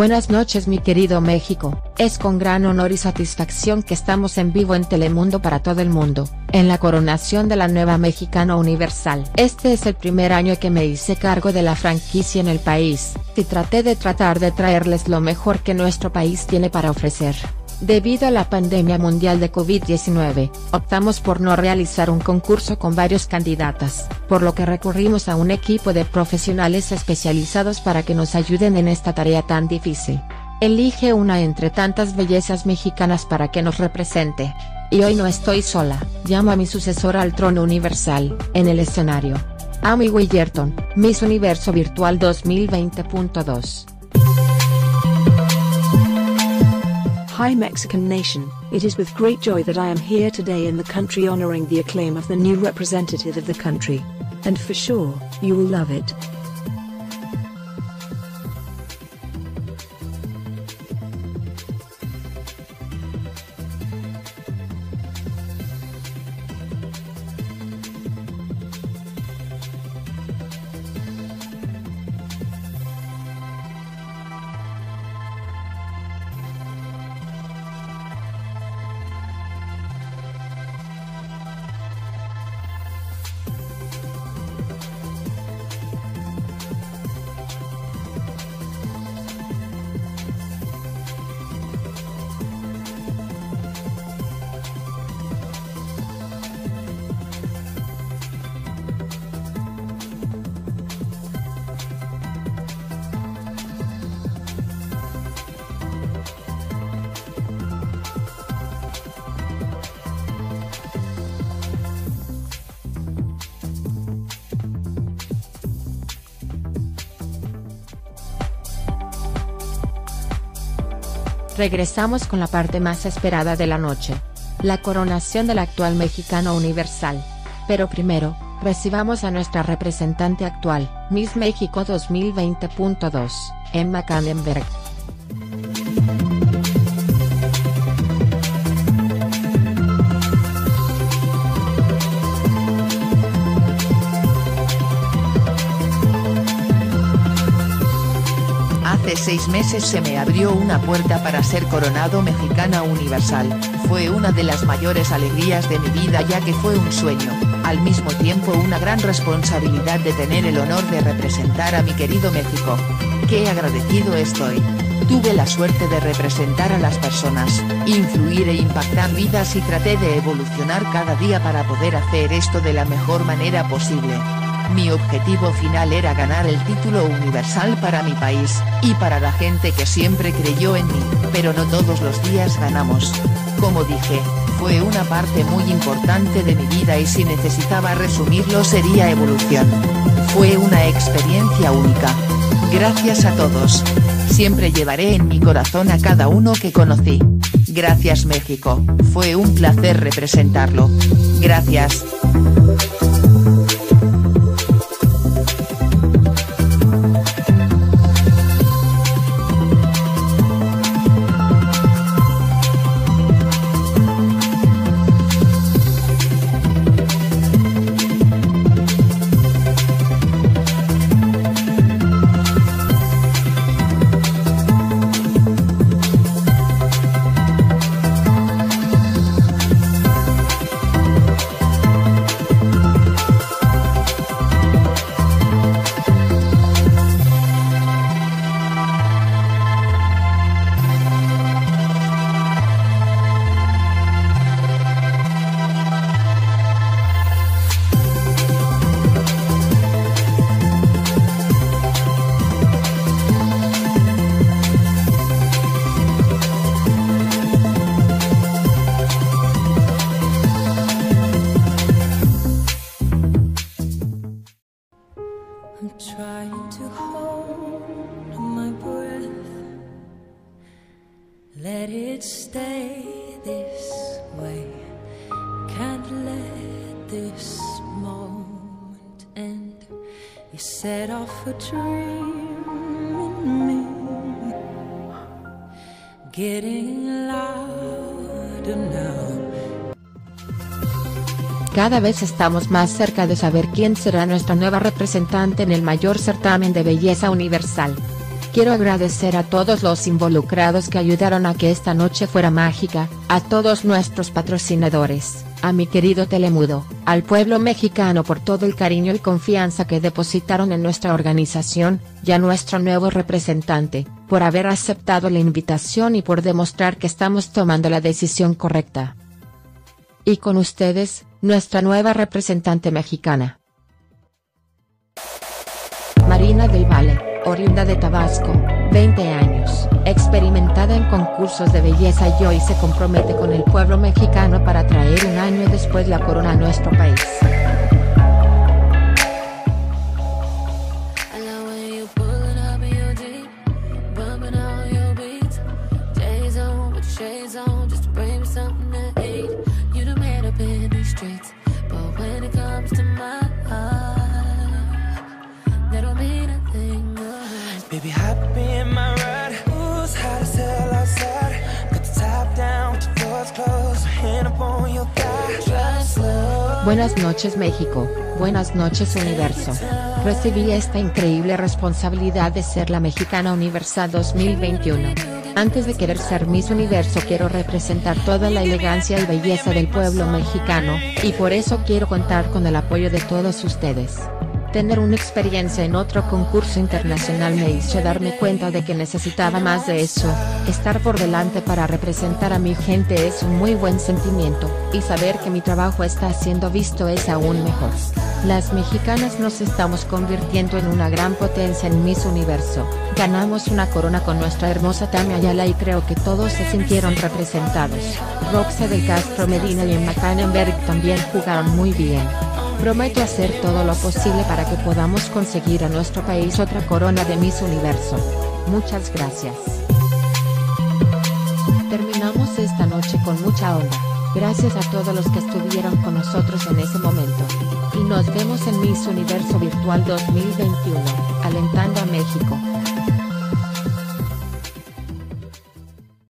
Buenas noches mi querido México, es con gran honor y satisfacción que estamos en vivo en Telemundo para todo el mundo, en la coronación de la nueva Mexicana Universal. Este es el primer año que me hice cargo de la franquicia en el país, y traté de traerles lo mejor que nuestro país tiene para ofrecer. Debido a la pandemia mundial de COVID-19, optamos por no realizar un concurso con varias candidatas, por lo que recurrimos a un equipo de profesionales especializados para que nos ayuden en esta tarea tan difícil. Elige una entre tantas bellezas mexicanas para que nos represente. Y hoy no estoy sola, llamo a mi sucesora al trono universal, en el escenario. Amy Willerton, Miss Universo Virtual 2020.2. Hi Mexican nation, it is with great joy that I am here today in the country honoring the acclaim of the new representative of the country. And for sure, you will love it. Regresamos con la parte más esperada de la noche. La coronación del actual Mexicana Universal. Pero primero, recibamos a nuestra representante actual, Miss México 2020.2, Emma Kannenberg. Hace 6 meses se me abrió una puerta para ser coronado Mexicana Universal, fue una de las mayores alegrías de mi vida ya que fue un sueño, al mismo tiempo una gran responsabilidad de tener el honor de representar a mi querido México. Qué agradecido estoy. Tuve la suerte de representar a las personas, influir e impactar vidas y traté de evolucionar cada día para poder hacer esto de la mejor manera posible. Mi objetivo final era ganar el título universal para mi país, y para la gente que siempre creyó en mí, pero no todos los días ganamos. Como dije, fue una parte muy importante de mi vida y si necesitaba resumirlo sería evolución. Fue una experiencia única. Gracias a todos. Siempre llevaré en mi corazón a cada uno que conocí. Gracias México, fue un placer representarlo. Gracias. I'm trying to hold my breath, let it stay this way, can't let this moment end. You set off a dream in me, getting louder now. Cada vez estamos más cerca de saber quién será nuestra nueva representante en el mayor certamen de belleza universal. Quiero agradecer a todos los involucrados que ayudaron a que esta noche fuera mágica, a todos nuestros patrocinadores, a mi querido Telemundo, al pueblo mexicano por todo el cariño y confianza que depositaron en nuestra organización, y a nuestro nuevo representante, por haber aceptado la invitación y por demostrar que estamos tomando la decisión correcta. Y con ustedes, nuestra nueva representante mexicana. Marina del Valle, oriunda de Tabasco, 20 años, experimentada en concursos de belleza y hoy se compromete con el pueblo mexicano para traer un año después la corona a nuestro país. Baby, hop in my ride. Ooh, it's hot as hell outside. Got the top down with your doors closed. Hand up on your thigh. Drive slow. Buenas noches México, buenas noches universo. Recibí esta increíble responsabilidad de ser la Mexicana Universal 2021. Antes de querer ser Miss Universo quiero representar toda la elegancia y belleza del pueblo mexicano, y por eso quiero contar con el apoyo de todos ustedes. Tener una experiencia en otro concurso internacional me hizo darme cuenta de que necesitaba más de eso. Estar por delante para representar a mi gente es un muy buen sentimiento, y saber que mi trabajo está siendo visto es aún mejor. Las mexicanas nos estamos convirtiendo en una gran potencia en Miss Universo. Ganamos una corona con nuestra hermosa Tami Ayala y creo que todos se sintieron representados. Roxa del Castro Medina y Emma Kannenberg también jugaron muy bien. Prometo hacer todo lo posible para que podamos conseguir a nuestro país otra corona de Miss Universo. Muchas gracias. Terminamos esta noche con mucha onda. Gracias a todos los que estuvieron con nosotros en ese momento. Y nos vemos en Miss Universo Virtual 2021, alentando a México.